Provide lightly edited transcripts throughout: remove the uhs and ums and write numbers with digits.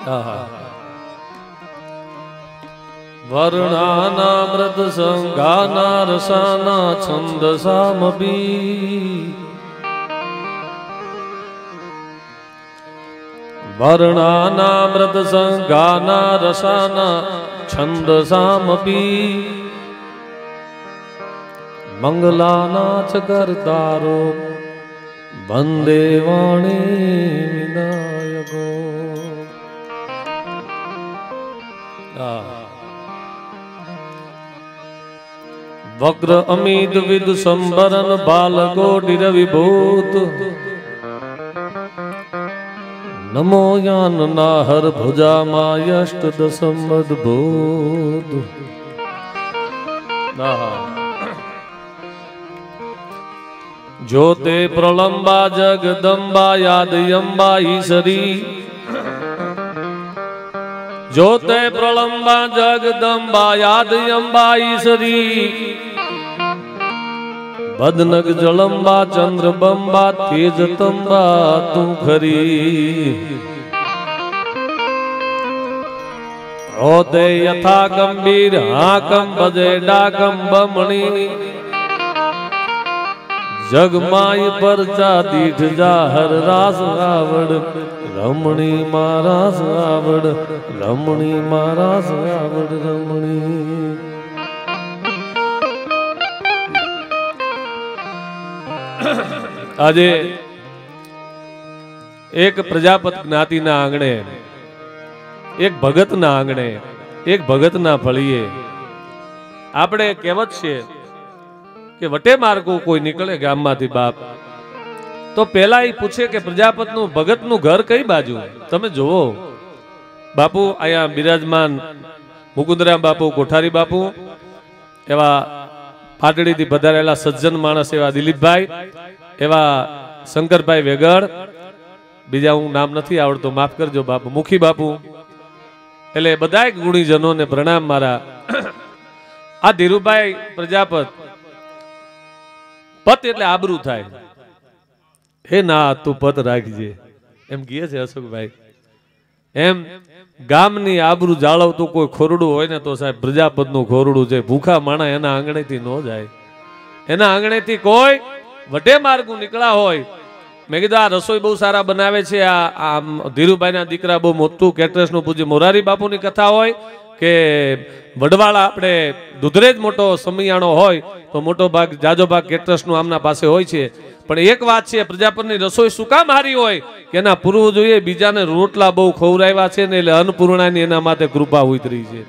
વર્ણાનામૃત સંગાના રસાના છંદસામપી વર્ણાનામૃત સંગાના રસાના છંદસામપી મંગલાનાથ કરતારો વંદે વાણી વિનાયકો. વક્ર અમિત વિદ સંબરન બાલકોટિર વિભૂત નમો યાન નાહર ભુજામાં યષ્ટ દસમ અદભૂત. જ્યોતે પ્રલંબા જગદંબા યાદયંબા ઈશ્વરી જ્યોતે પ્રલંબા જગદંબા યાદયંબા ઈશ્વરી બદનગ જલંબા ચંદ્રબંબા તેજતંબા તું ખરી. રોતે યથા ગંભીર હાકમ ભજે ડાકમ બમણી જગમાય પરચા દીઠ જાહર રાસ આવડ રમણી મારા આવડ રમણી મારા આવડ રમણી. આજે એક પ્રજાપત જ્ઞાતિના આંગણે એક ભગતના આંગણે એક ભગતના ફળીએ આપણે કહેવત છે કે વટે માર્ગો કોઈ નીકળે ગામમાંથી બાપ તો પેલા એ પૂછે કે પ્રજાપતનું ભગતનું ઘર કઈ બાજુ. તમે જુઓ બાપુ અહીંયા બિરાજમાન મુકુંદરામ બાપુ કોઠારી બાપુ એવા પાટડીથી પધારેલા સજ્જન માણસ એવા દિલીપભાઈ એવા શંકરભાઈ વેગડ બીજા હું નામ નથી આવડતો માફ કરજો બાપુ મુખી બાપુ એટલે બધા ગુણીજનોને પ્રણામ મારા. આ ધીરુભાઈ પ્રજાપત પત એટલે આબરૂ થાય હે ના તું પત રાખજે એમ કહે છે અશોકભાઈ. એમ ગામની આબરૂ જાળવતું કોઈ ખોરડું હોય ને તો સાહેબ પ્રજાપતનું ખોરડું છે. ભૂખા માણા એના આંગણેથી ન જાય. એના આંગણેથી કોઈ વટે માર્ગું નીકળ્યા હોય. મેં કીધું આ રસોઈ બહુ સારા બનાવે છે આ ધીરુભાઈના દીકરા બહુ મોટું કેટરસનું પૂજ્ય મોરારી બાપુની કથા હોય કે વડવાળા આપણે દુધરેજ મોટો સમિયાણો હોય તો મોટો ભાગ જાજો ભાગ કેટરસનું આમના પાસે હોય છે. પણ એક વાત છે પ્રજાપતિની રસોઈ શું કામ હારી હોય કે એના પૂર્વજોએ બીજાને રોટલા બહુ ખવડાવ્યા છે ને એટલે અન્નપૂર્ણાની એના માટે કૃપા ઉતરી છે.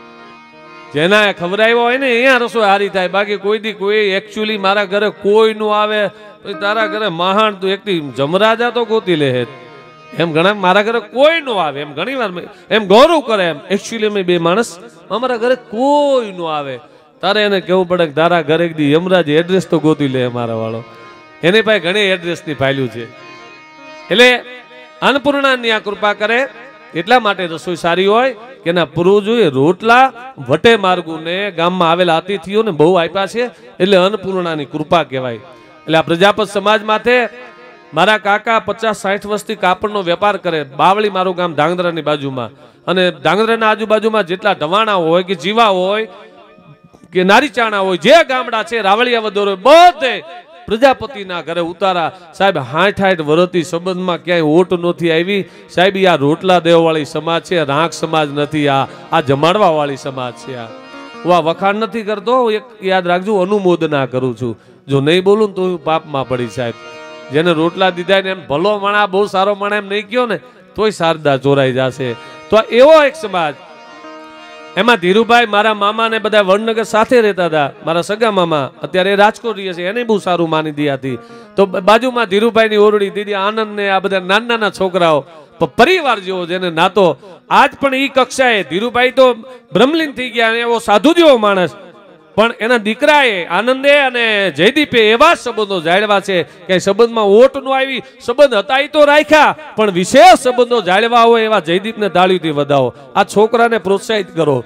જેના ખવડાવ્યા હોય ને અહીંયા રસોઈ હારી થાય. બાકી કોઈ દી કોઈ એકચ્યુઅલી મારા ઘરે કોઈ નું આવે તારા ઘરે મહાન તું એકથી જમરાજા તો ગોતી લે એમ ઘણા મારા ઘરે કોઈ નો આવે એમ ઘણી વાર એમ ગૌરવ કરે એમ એકચ્યુઅલી અમે બે માણસ અમારા ઘરે કોઈ નો આવે તારે એને કેવું પડે કે તારા ઘરે એકદી યમરાજ એડ્રેસ તો ગોતી લે મારા વાળો એની પાસે ઘણી એડ્રેસ ની ફાઇલું છે. એટલે અન્નપૂર્ણાની આ કૃપા કરે એટલા માટે રસોઈ સારી હોય કે એના પૂર્વજોએ રોટલા વટે માર્ગુને ગામમાં આવેલા અતિથિઓને બહુ આપ્યા છે એટલે અન્નપૂર્ણાની કૃપા કહેવાય. એટલે આ પ્રજાપત સમાજ માથે મારા કાકા 50-60 વર્ષથી કાપડનો વેપાર કરે. બાવળી મારું ગામ ધાંગધ્રાની બાજુમાં અને ધાંગધ્રાના આજુબાજુમાં જેટલા ઢવાણા હોય કે જીવા હોય કે નારીચાણા હોય જે ગામડા છે રાવળિયા વદોર હોય બધે પ્રજાપતિના ઘરે ઉતારા. સાહેબ 60-60 વર્ષથી સંબંધમાં ક્યાંય ઓટ નથી આવી. સાહેબ આ રોટલા દેવવાળી સમાજ છે, રાંક સમાજ નથી. આ જમાડવા વાળી સમાજ છે. હું આ વખાણ નથી કરતો, એક યાદ રાખજો અનુમોદના કરું છું. જો નહીં બોલું તો હું પાપમાં પડી સાહેબ. જેને રોટલા દીધા ને એમ ભલો માણા બહુ સારો માણા એમ નહીં કયો ને તોય શારદા ચોરાઈ જશે. તો એવો એક સમાજ એમાં ધીરુભાઈ મારા મામા ને બધા વડનગર સાથે રહેતા હતા. મારા સગા મામા અત્યારે રાજકોટ રહે છે, એને બહુ સારું માની દી હતી. તો બાજુમાં ધીરુભાઈ ની ઓરડી દીદી આનંદ ને આ બધા નાના નાના છોકરાઓ પરિવાર જેવો જેને નાતો. આજ પણ ઈ કક્ષાએ ધીરુભાઈ તો બ્રહ્મલીન થઈ ગયા, એવો સાધુ જેવો માણસ, પણ એના દીકરાએ આનંદે અને જયદીપે એવા સંબંધો જાળવા છે કે સંબંધમાં ઓટ નો આવી. સંબંધ હતા એ તો રાખ્યા, પણ વિશેષ સંબંધો જાળવા હોય એવા જયદીપને તાળીથી વધાવો. આ છોકરાને પ્રોત્સાહિત કરો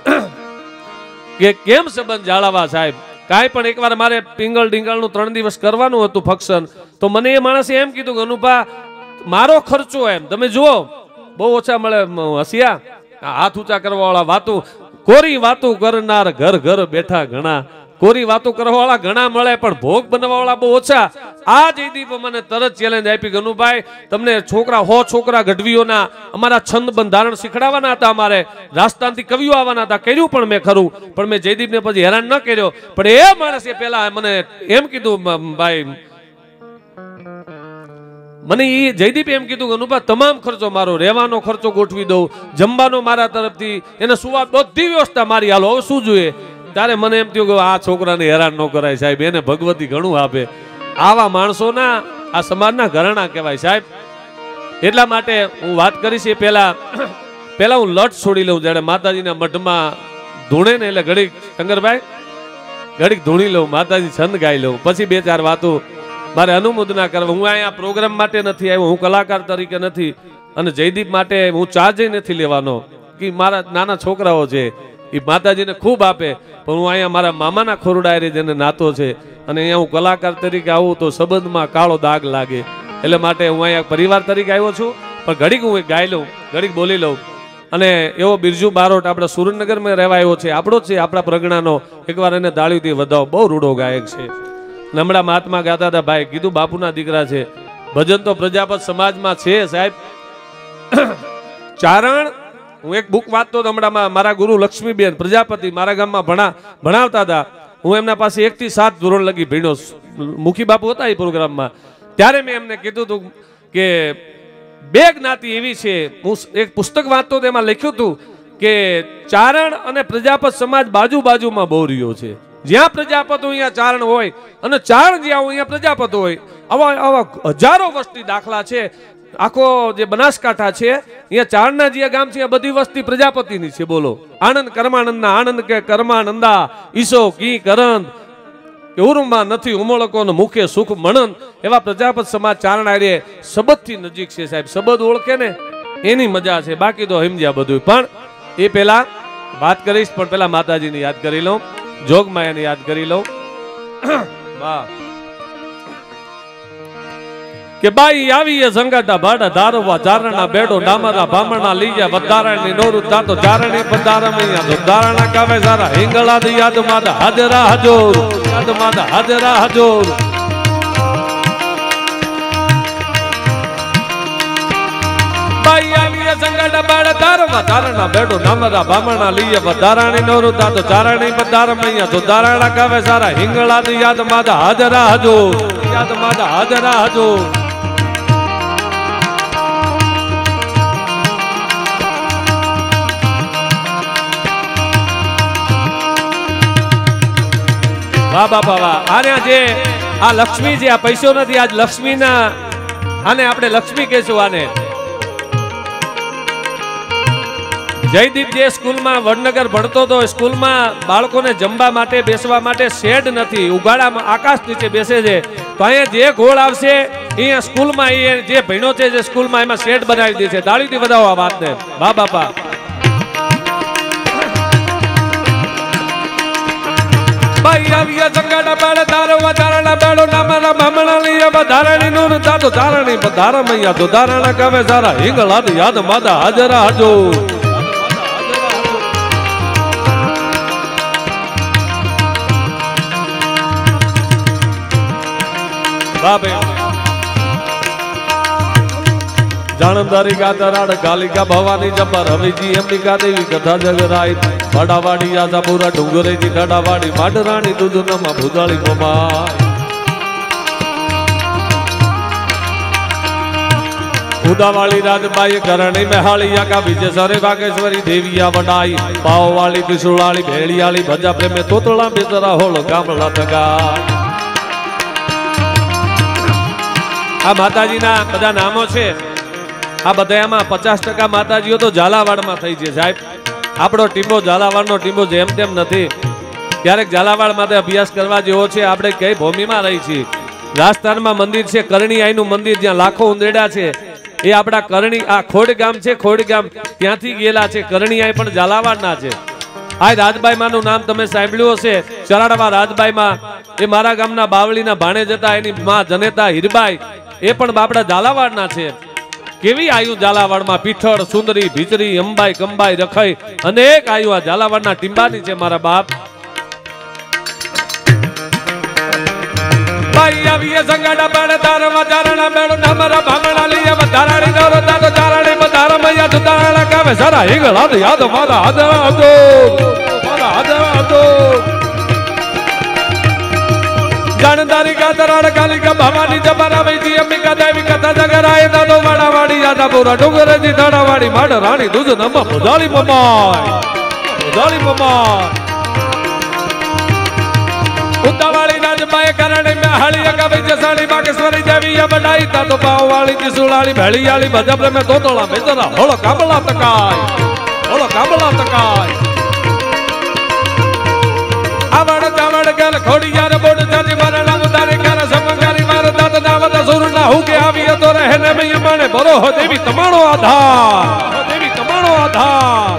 કે કેમ સંબંધ જાળવવા સાહેબ. કાંઈ પણ એકવાર મારે પિંગલ ડિંગલનું 3 દિવસ કરવાનું હતું ફંક્શન, તો મને એ માણસે એમ કીધું કે અનુભા મારો ખર્ચો એમ તમે જુઓ બહુ ઓછા મળે હસિયા હાથ ઊંચા કરવા વાળા વાતો કોરી વાતો કરનાર ઘર ઘર બેઠા ઘણા કોરી વાતો કરવા વાળા ઘણા મળે પણ ભોગ બનાવવા વાળા બહુ ઓછા આ જયદીપ મને તરત ચેલેન્જ આપી ગનુભાઈ તમને છોકરા 100 છોકરા ગઢવીઓના અમારા છંદ બંધારણ શીખડાવવાના હતા અમારે રાજસ્થાનથી કવિઓ આવવાના હતા કર્યું પણ મેં ખરું પણ મેં જયદીપને પછી હેરાન ન કર્યો પણ એ માણસે પહેલા મને એમ કીધું ભાઈ મને એ જયદીપ એમ કીધું કે અનુભા તમામ ખર્ચો મારો રહેવાનો ખર્ચો ગોઠવી દઉં જમવાનો મારા તરફથી એને સુવા બધી વ્યવસ્થા મારી હાલો હવે શું જોઈએ ત્યારે મને એમ થયું કે આ છોકરાને હેરાન ન કરાય સાહેબ એને ભગવતી ઘણું આપે આવા માણસોના આ સમાજના ઘરાણા કહેવાય સાહેબ એટલા માટે હું વાત કરીશ એ પહેલા હું લટ છોડી લઉં જ્યારે માતાજીના મઢમાં ધૂણે ને એટલે ઘડીક શંકરભાઈ ઘડીક ધૂણી લઉં માતાજી છંદ ગાઈ લઉં પછી 2-4 વાતો મારે અનુમોદના કરવા હું અહીંયા પ્રોગ્રામ માટે નથી આવ્યો હું કલાકાર તરીકે નથી અને જયદીપ માટે હું ચાર્જ નથી લેવાનો કે મારા નાના છોકરાઓ છે એ માતાજીને ખૂબ આપે પણ હું અહીંયા મારા મામાના ખોરડાએ જેને નાતો છે અને અહીંયા હું કલાકાર તરીકે આવું તો સંબંધમાં કાળો દાગ લાગે એટલે માટે હું અહીંયા પરિવાર તરીકે આવ્યો છું પણ ઘડીક હું ગાઈ લઉં ઘડીક બોલી લઉં અને એવો બિરજુ બારોટ આપણે સુરેન્દ્રનગરમાં રહેવા આવ્યો છે આપણો જ છે આપણા પ્રગણાનો એકવાર એને દાળીથી વધાવો બહુ રૂડો ગાયક છે હમણાં મહાત્મા ગાતા હતા ભાઈ કીધું બાપુના દીકરા છે ભજન તો પ્રજાપત સમાજમાં છે સાહેબ ચારણ હું એક બુક વાંચતો હતો હમણાં મારા ગુરુ લક્ષ્મીબેન પ્રજાપતિ મારા ગામમાં ભણાવતા હતા હું એમના પાસે 1 થી 7 ધોરણ લગી ભણ્યો મુખી બાપુ હતા એ પ્રોગ્રામમાં ત્યારે મેં એમને કીધું હતું કે 2 જ્ઞાતિ એવી છે હું એક પુસ્તક વાંચતો હતો એમાં લખ્યું હતું કે ચારણ અને પ્રજાપત સમાજ બાજુમાં બહુ રહ્યો છે જ્યાં પ્રજાપત અહીંયા ચારણ હોય અને ચારણ જ્યાં હોય અહીંયા પ્રજાપત હોય આવા હજારો વસ્તી દાખલા છે આખો જે બનાસકાંઠા છે અહીંયા ચારણના જે ગામ છે બધી વસ્તી પ્રજાપતિની છે બોલો આનંદ કર્માનંદના આનંદ કે કર્માનંદા ઈસો કી કરંદ કે ઉરુમાં નથી ઉમળકોનો મુખે સુખ મણન એવા પ્રજાપત સમાજ ચારણ આરે સબદથી નજીક છે સાહેબ સબદ ઓળખે ને એની મજા છે બાકી તો સમજ્યા બધું પણ એ પહેલા વાત કરીશ પણ પહેલા માતાજીને યાદ કરી લઉં જોગમાયાને યાદ કરી લઉં વાહ કે બાઈ આવી સંગાટા ભાડા ધારવા ચારણા બેડો ડામરા ભામણા લીજા વધારાની નોરું તાતો ચારણી પધારમૈયા તો ધારણા કાવે સારા હિંગળા દી યાદ માદા હાજરા હજોર યાદ માદા હાજરા હજોર બાઈ આવી સંગાટા ભાડા ધારવા ચારણા બેડો ડામરા ભામણા લીજા વધારાની નોરું તાતો ચારણી પધારમૈયા તો ધારણા કાવે સારા હિંગળા દી યાદ માદા હાજરા હજોર યાદ માદા હાજરા હજોર વાહ બાપા વાહ આને જે આ લક્ષ્મી છે આ પૈસો નથી આજ લક્ષ્મીના આને આપણે લક્ષ્મી કહેશું આને જયદીપ જે સ્કૂલમાં વડનગર ભણતો હતો સ્કૂલમાં બાળકોને જમવા માટે બેસવા માટે શેડ નથી ઉગાડામાં આકાશ નીચે બેસે છે તો અહીંયા જે ગોળ આવશે અહીંયા સ્કૂલમાં એ જે ભણ્યો છે જે સ્કૂલમાં એમાં શેડ બનાવી દે છે તાળીથી વધાવો આ વાતને વાહ બાપા બાઈ આવી સંગાડા બાળા ધારવા ચારણા બેડો નામના ભામણા લીયા વધારાની નોર તાતો ચારણી પધારમૈયા તો ધારણા કાવે સારા હિંગળા દી યાદ માદા હાજરા હજો જાણમદારી ગાતા રાડ ગાલિકા ભવાની જબર હવેજી અંબિકા દેવી કથા જગરાઈ વડાવાડી આજાપુરા ડુંગરેજી ડડાવાડી માડરાણી દુધનમાં ભુજાળી મમા ઉદાવાળી રાજબાઈ કરણી મેહાળી યાકા વિજય સરે વાગેશ્વરી દેવિયા વડાઈ પાવવાળી બિસુળાળી ભેળિયાળી ભજા પ્રેમે તોતળા બેતરા હોળ ગામડા તગા આ માતાજીના બધા નામો છે આ બધામાં 50% માતાજીઓ તો ઝાલાવાડમાં થઈ છે સાહેબ આપણો ટીંબો ઝાલાવાડનો ટીંબો જેમ તેમ નથી ક્યારેક ઝાલાવાડ માટે અભ્યાસ કરવા જેવો છે આપણે કઈ ભૂમિમાં રહી છીએ રાજસ્થાનમાં મંદિર છે કરણીઆઈનું મંદિર જ્યાં લાખો ઉંદેડા છે એ આપણા કરણી આ ખોડ ગામ છે ખોડ ગામ ત્યાંથી ગયેલા છે કરણીઆઈ પણ ઝાલાવાડના છે આ રાજબાઈ માનું નામ તમે સાંભળ્યું હશે ચરાડવા રાજબાઈ માં એ મારા ગામના બાવળીના ભાણે જતા એની માં જનેતા હીરબાઈ એ પણ બાપડા ઝાલાવાડના છે કેવી આયુ ઝાલાવાડમાં પીઠળ સુંદરી ભીચરી અંબાઈ કંબાઈ રખાઈ અનેક આયુ આ ઝાલાવાડના ટીંબાની છે મારા બાપ ભાઈ આવીએ સંગાડા બાળ તારવા ચારણા બેડો નામરા ભામણા લીએ વધારાણી દોરો દાદો ચારણી બધારા મૈયા દુતાણા કાવે સારા હિંગળ હાથ યાદ મારા આદરા હતો મારા આદરા હતો जानदारी का दराड़ काली का भवानी जबरा वैदी अंबिका देवी कथा जगराए दादो वाड़ावाड़ी यादा पूरा डोंगर जी दाड़ावाड़ी माड़ रानी दूज नम बुधाली ममाय उतावाड़ी राजबाई करणे में हली अगवे जसाड़ी बागेश्वरी देवी या बड़ाई दादो पाव वाली त्रिशूलाली भेड़ी वाली भजब्र में तोतला बेचरा होलो काबला तकाय आवड़ जावड़ गल खोड़ियार बोड जानी मरणा उतारे कर समकारी मार दाद दावत सुर ना हो के आवी तो रहने में यमाने बरो हो देवी तमाणो आधार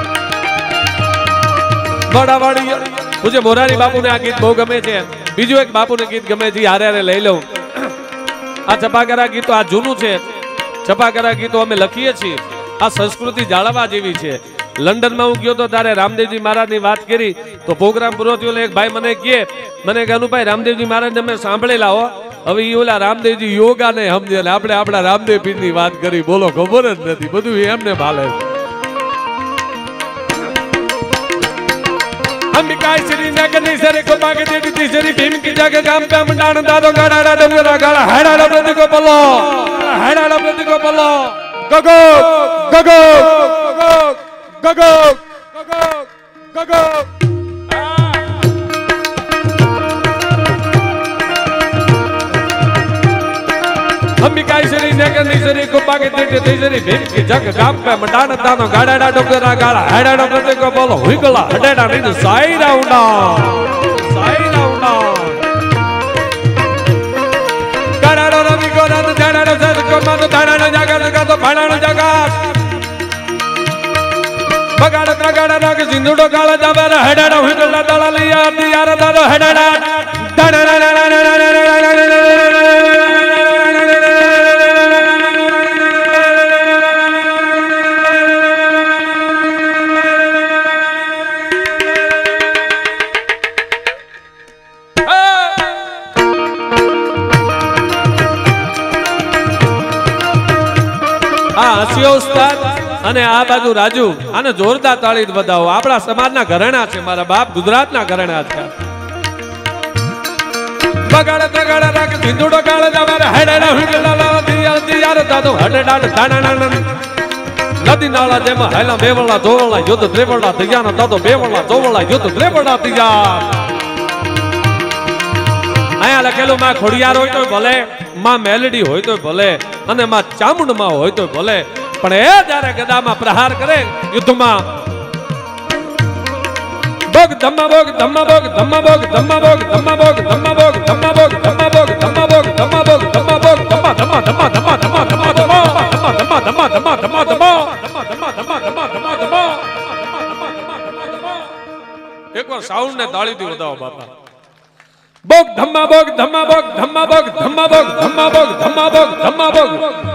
बड़ावाड़ी मुझे मोरारी बापू ने आ गीत बहुत गमे छे बीजो एक बापू ने गीत गमे जी हारे हारे लई लऊं आ छपाकरा गीतो आ जूनू छे छपाकरा गीतो અમે લખીએ છીએ આ સંસ્કૃતિ જાળવવા જેવી છે लंडन में हूँ गयो तो तारे रामदेव जी महाराज की बात करी तो प्रोग्राम पूरो थयो एक भाई मने कहे मने के अनुभाई रामदेव जी महाराज ने मैं सांभळेला हो હવે ઈ ઓલા રામદેવ जी યોગા ને સમજે ને આપણે આપણા રામદેવ પીર ની વાત કરી બોલો ખબર જ નથી બધું એમને ભાલે अंबिका श्री नगनी सरे को बागे देवी तीसरी भीम की जगह गाम पे मंडाण दादो गाड़ा डंगरा गाड़ा हेड़ा प्रति को बलो गगो गगो गगो गगो अंबिका श्री नगनी सरे को बागे देवी तीसरी भीम की जगह गाम पे मंडाण दादो गाड़ा डंगरा गाड़ा हेड़ा प्रति को बलो हुईगला हडेड़ा नींद साई राउंडा गाड़ा रवि को रात जाड़ा सद को मत दाड़ा जगत का तो भाड़ा जगत बगाड़ प्रगाड़ राग सिंधुडो काला जाबर हेडाडा हुईगला दाला लिया यार दादो हेडाडा उस्ताद અને આ બાજુ રાજુ આને જોરદાર તાળી બતાવો આપણા સમાજના ઘરેણા છે મારા બાપ ગુજરાતના ઘરેણા છે બગાડ તગાડ રાખ સિંધુડો કાળ જવાર હેડેડા હુગલા દિયાર દાદો હડડા દાણા નદી નાળા જેમ હેલા બેવળા જોવળા યુદ્ધ ત્રેવળા દિયાના દાદો બેવળા જોવળા યુદ્ધ ત્રેવળા દિયાર આયા લખેલું માં ખોડિયાર હોય તો ભલે માં મેલડી હોય તો ભલે અને માં ચામુંડમાં હોય તો ભલે પણ એ જ્યારે ગદામાં પ્રહાર કરે યુદ્ધમાં બોગ ધમ્મા બોગ ધમ્મા બોગ ધમ્મા બોગ ધમ્મા બોગ ધમ્મા બોગ ધમ્મા બોગ ધમ્મા બોગ ધમ્મા બોગ ધમ્મા બોગ ધમ્મા બોગ ધમ્મા બોગ ધમ્મા ધમ્મા ધમ્મા ધમ્મા ધમ્મા ધમ્મા ધમ્મા ધમ્મા ધમ્મા ધમ્મા ધમ્મા ધમ્મા એકવાર સાઉન્ડ ને તાળીથી વધાવો બાપા બોગ ધમ્મા બોગ ધમ્મા બોગ ધમ્મા બોગ ધમ્મા બોગ ધમ્મા બોગ ધમ્મા બોગ ધમ્મા બોગ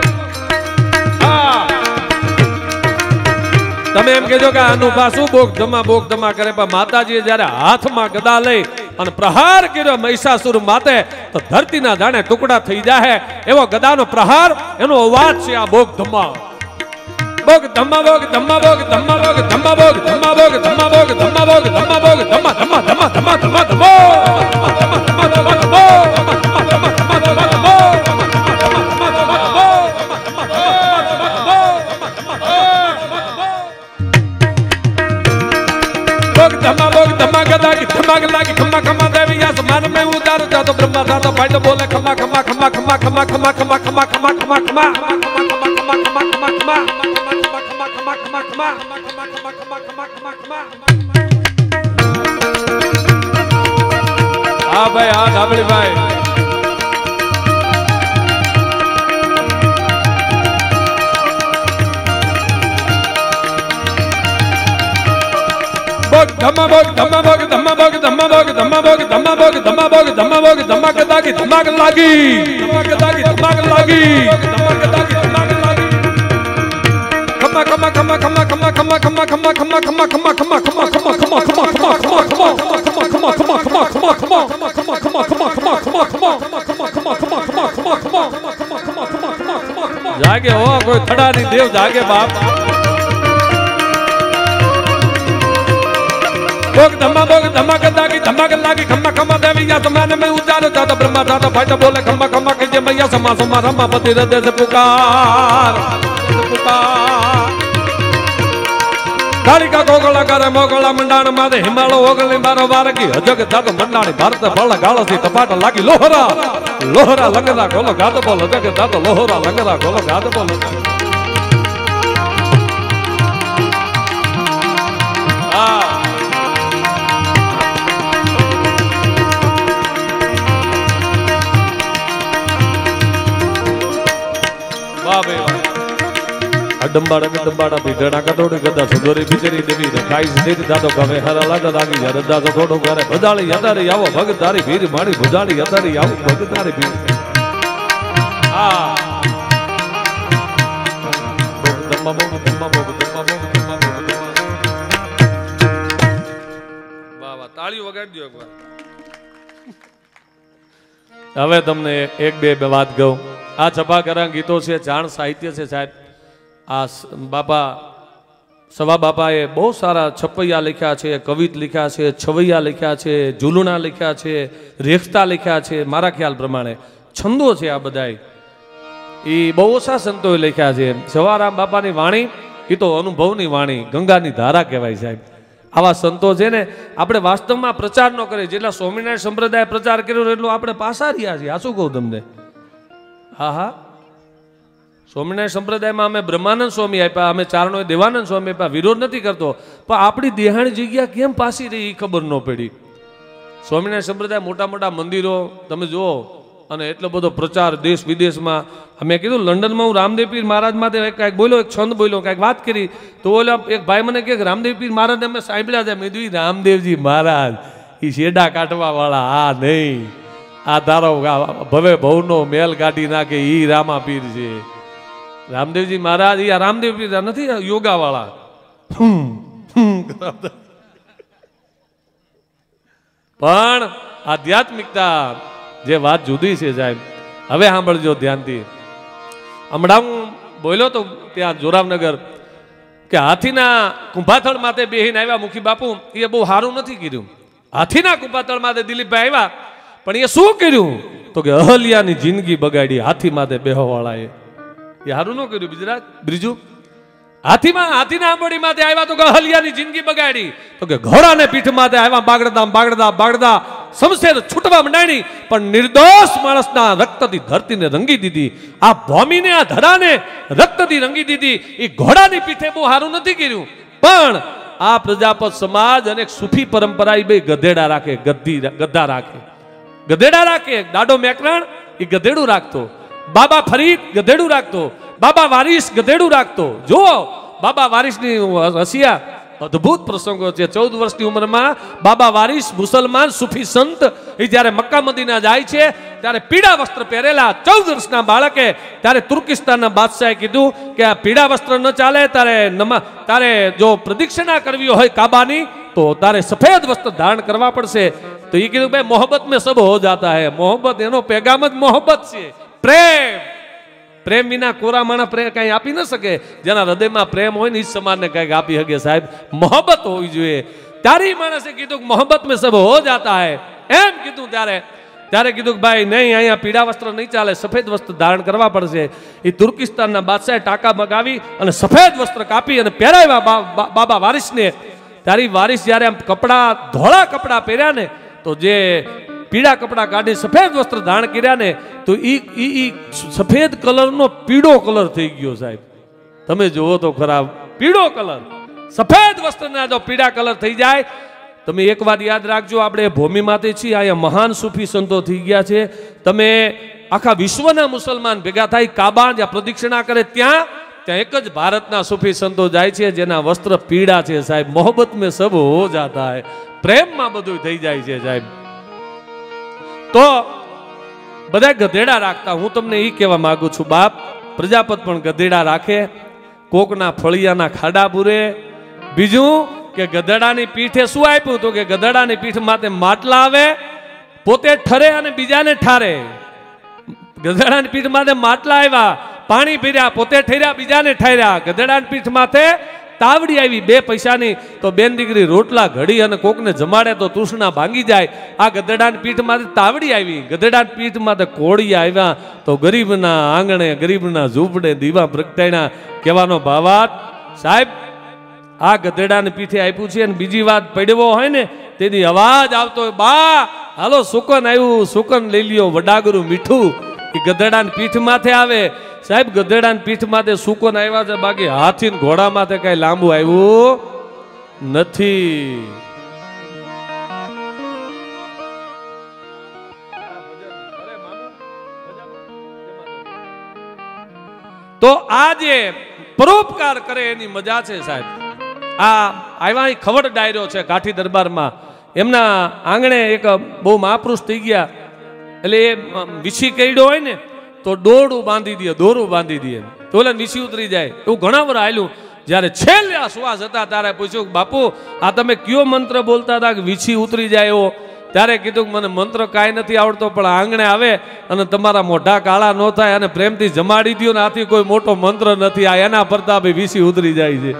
તમે એમ કહેજો કે આનું પાછું બોગ ધમા કરે પણ માતાજીએ જ્યારે હાથમાં ગદા લઈ અને પ્રહાર કર્યો મહિષાસુર માતે તો ધરતીના જાણે ટુકડા થઈ જાય એવો ગદાનો પ્રહાર એનો અવાજ છે આ બોગ ધમા બોગ ધમ્મા બોગ ધમ્મા બોગ ધમ્મા બોગ ધમ્મા બોગ ધમ્મા બોગ ધમ્મા બોગ ધમ્મા બોગ ધમ્મા બોગ ધમ્મા ધમ્મા ધમ્મા ધમ્મા ધમ્મા ધમ્મા खम्मा लागी खम्मा खम्मा देवी आसमान में उतार जातो ब्रह्मा जातो पाइट बोले खम्मा खम्मा खम्मा खम्मा खम्मा खम्मा खम्मा खम्मा खम्मा खम्मा खम्मा हाँ भाई हाँ धाबड़ी भाई धम्मा बोग धम्मा बोग धम्मा बोग धम्मा बोग धम्मा बोग धम्मा बोग धम्मा बोग धम्मा बोग धमाक लागी धमाक लागी धमाक लागी धमाक लागी धमाक लागी धमाक लागी જાગે હો કોઈ થડાની દેવ જાગે બાપ બોગ ધમા કદાકી ધમા કલાકી ખમ્મા ખમ્મા દેવી યા તમાને મે ઉતારો જાતો બ્રહ્મા જાતો ફાટા બોલે ખમ્મા ખમ્મા કે જે મૈયા સમા સમા રમાપતિ હૃદય સે પુકાર કાળિકા કોગળા કરે મોગળા મંડાણ માદે હિમાળો ઓગળી મારો વારકી હજગ જાતો મંડાણી ભારત ભળ ગાળસી તપાટ લાગી લોહરા લોહરા લંગરા ગોલો ગાતો બોલ હજગ જાતો લોહરા લંગરા ગોલો ગાતો બોલ ડંબાડા ભીડણા કટોડી ગદા સુંદરી બિચરી દેવી રખાઈ સિદ્ધ દાદો ગવે હરા લાગા લાગી જરદા તો થોડો કરે ભજાળી યતારી આવો ભગત તારી ભીર માડી ભજાળી યતારી આવો ભગત તારી ભીર વાહ વાહ તાળીઓ વગાડી દો એકવાર હવે તમને એક બે વાત કહું આ છપાકરા ગીતો છે જાણ સાહિત્ય છે સાહેબ આ બાપા સવા બાપાએ બહુ સારા છપૈયા લખ્યા છે કવિત લખ્યા છે છવૈયા લખ્યા છે ઝૂલણા લખ્યા છે રેખતા લખ્યા છે મારા ખ્યાલ પ્રમાણે છંદો છે આ બધાય એ બહુ ઓછા સંતોએ લખ્યા છે સવારામ બાપાની વાણી એ તો અનુભવની વાણી ગંગાની ધારા કહેવાય સાહેબ આવા સંતો છે ને આપણે વાસ્તવમાં પ્રચાર ન કરીએ જેટલા સ્વામિનારાયણ સંપ્રદાય પ્રચાર કર્યો એટલો આપણે પાછા રહ્યા છીએ આ શું કહું તમને હા હા સ્વામિનારાયણ સંપ્રદાયમાં અમે બ્રહ્માનંદ સ્વામી આપ્યા અમે ચારણોએ દેવાનંદ સ્વામી આપ્યા વિરોધ નથી કરતો પણ આપણી દેહાણી જગ્યા કેમ પાછી રહી એ ખબર ન પડી સ્વામિનારાયણ સંપ્રદાય મોટા મોટા મંદિરો તમે જુઓ અને એટલો બધો પ્રચાર દેશ વિદેશમાં મેં કીધું લંડનમાં હું રામદેવ પીર મહારાજ માટે કાંઈક બોલ્યો એક છંદ બોલ્યો કાંઈક વાત કરી તો બોલ્યો એક ભાઈ મને કે રામદેવ પીર મહારાજ અમે સાંભળ્યા છે મેં કીધું રામદેવજી મહારાજ એ શેડા કાઢવા વાળા આ નહીં આ તારો ભવે ભવનો મેલ કાઢી નાખે ઈ રામા પીર છે રામદેવજી મહારાજ ઈ રામદેવ પીર નથી યોગા વાળા પણ આધ્યાત્મિકતા જે વાત જુદી છે સાહેબ હવે સાંભળજો ધ્યાનથી હમણાં હું બોલ્યો તો ત્યાં જોરાવનગર કે હાથીના કુંભાથળ માથે બેહીને આવ્યા મુખી બાપુ એ બહુ સારું નથી કર્યું હાથીના કુંભાથળ માથે દિલીપભાઈ આવ્યા પણ એ શું કર્યું તો કે અહલ્યાની જિંદગી બગાડી હાથી માથે બેહવાળાએ એ સારું ન કર્યું ગુજરાત બીજું હાથીના આંબોડી માથે આવ્યા તો કે અહલ્યાની જિંદગી બગાડી તો કે ઘોડાને પીઠ માથે આવ્યા બાગડતા શમશેર છૂટવા મંડાણી પણ નિર્દોષ માણસના રક્તથી ધરતીને રંગી દીધી આ ભૂમિને આ ધરાને રક્તથી રંગી દીધી એ ઘોડાની પીઠે બહુ સારું નથી કર્યું પણ આ પ્રજાપત સમાજ અને સુફી પરંપરા એ બે ગધેડા રાખે ગધા રાખે ગધેડા રાખે દાડો મેકરણ એ ગધેડું રાખતો બાબા ફરીદ ગધેડું રાખતો બાબા વારીસ ગધેડું રાખતો જુઓ બાબા વારીસની હસિયા અદ્ભુત પ્રસંગો છે 14 વર્ષની ઉંમરમાં બાબા વારીસ મુસલમાન સુફી સંત એ જ્યારે મક્કા મદીના જાય છે ત્યારે પીળા વસ્ત્ર પહેરેલા 14 વર્ષના બાળકે ત્યારે તુર્કિસ્તાનના બાદશાહે કીધું કે આ પીળા વસ્ત્ર ન ચાલે તારે જો પ્રદક્ષિણા કરવી હોય કાબાની તો તારે સફેદ વસ્ત્ર ધારણ કરવા પડશે તો એ કીધું ભાઈ મોહબ્બત में सब हो जाता है મોહબ્બત એનો પેગામ જ મોહબ્બત છે પ્રેમ વિના કોરા માણા પ્રેમ કઈ આપી ન શકે જેના હૃદયમાં પ્રેમ હોય ને એ સમાજને કઈક આપી શકે સાહેબ મોહબ્બત હોવી જોઈએ ત્યારે માણસે કીધું કે મોહબ્બત में सब हो जाता है એમ કીધું ત્યારે કીધું કે ભાઈ નહીં અહીંયા પીળા વસ્ત્ર નહીં ચાલે સફેદ વસ્ત્ર ધારણ કરવા પડશે એ તુર્કિસ્તાનના બાદશાહે ટાંકા મગાવી અને સફેદ વસ્ત્ર કાપી અને પહેરાવ્યા બાબા વારીસને ત્યારે વારીસ જ્યારે આમ ધોળા કપડા પહેર્યા ને તો જે પીળા કપડા કાઢી સફેદ વસ્ત્ર ધારણ કર્યા ને તો ઈ સફેદ કલરનો પીળો કલર થઈ ગયો સાહેબ તમે જુઓ તો ખરા પીળો કલર સફેદ વસ્ત્રના જો પીળા કલર થઈ જાય તમે એક વાત યાદ રાખજો આપણે ભૂમિમાંથી છીએ અહીંયા મહાન સૂફી સંતો થઈ ગયા છે તમે આખા વિશ્વના મુસલમાન ભેગા થાય કાબા જ્યાં પ્રદક્ષિણા કરે ત્યાં એક જ ભારતના સૂફી સંતો જાય છે જેના વસ્ત્ર પીળા છે સાહેબ મોહબ્બત મેં સબ હો જાતા હૈ પ્રેમમાં બધું થઈ જાય છે સાહેબ તો બધા ગધેડા રાખતા હું તમને એ કહેવા માંગુ છું બાપ પ્રજાપત પણ ગધેડા રાખે કોકના ફળિયાના ખાડા પૂરે. બીજું કે ગધેડાની પીઠે શું આપ્યું તો કે ગધેડાની પીઠ માથે માટલા આવે, પોતે ઠરે અને બીજાને ઠારે. ગધેડાની પીઠ માથે માટલા આવ્યા, પાણી પીર્યા, પોતે ઠર્યા, બીજાને ઠાર્યા. ગધેડાની પીઠ માથે તાવડી આવી 2 પૈસાની, તો બેન દીકરી રોટલા ઘડી અને કોકને જમાડે તો તૃષ્ણા ભાંગી જાય. આ ગધેડાની પીઠ માથે તાવડી આવી. ગધેડાની પીઠ માથે કોળિયા આવ્યા તો ગરીબના આંગણે, ગરીબના ઝૂંપડે દીવા પ્રગટાડ્યા. કહેવાનો ભાવાત સાહેબ, આ ગધેડાની પીઠે આપ્યું છે. અને બીજી વાત, પડવો હોય ને તેની અવાજ આવતો હોય, બા હાલો સુકન આવ્યું, સુકન લઈ લ્યો, વડાગરું મીઠું. એ ગધેડાની પીઠ માથે આવે. સાહેબ ગધેડાની પીઠ માથે સુકન આવ્યા છે, બાકી હાથી ઘોડા માથે કઈ લાંબુ આવ્યું નથી. તો આ જે પરોપકાર કરે એની મજા છે સાહેબ. આ આવ્યા ખવડ ડાયરો છે કાઠી દરબારમાં, એમના આંગણે એક બહુ મહાપુરુષ થઈ ગયા. એટલે એ વીછી કઈડો હોય ને તો દોરડું બાંધી દે, દોરું બાંધી દે, તો ઓલા વીછી ઉતરી જાય. એવું ઘણા વાર આવેલું. જ્યારે છેલ્લે આ શ્વાસ હતા ત્યારે પૂછ્યું, બાપુ આ તમે કયો મંત્ર બોલતા હતા કે વીછી ઉતરી જાય એવો? ત્યારે કીધું કે મને મંત્ર કાંઈ નથી આવડતો, પણ આંગણે આવે અને તમારા મોઢા કાળા ન થાય અને પ્રેમથી જમાડી દો ને, આથી કોઈ મોટો મંત્ર નથી. આ એના પ્રતાપે વીછી ઉતરી જાય છે.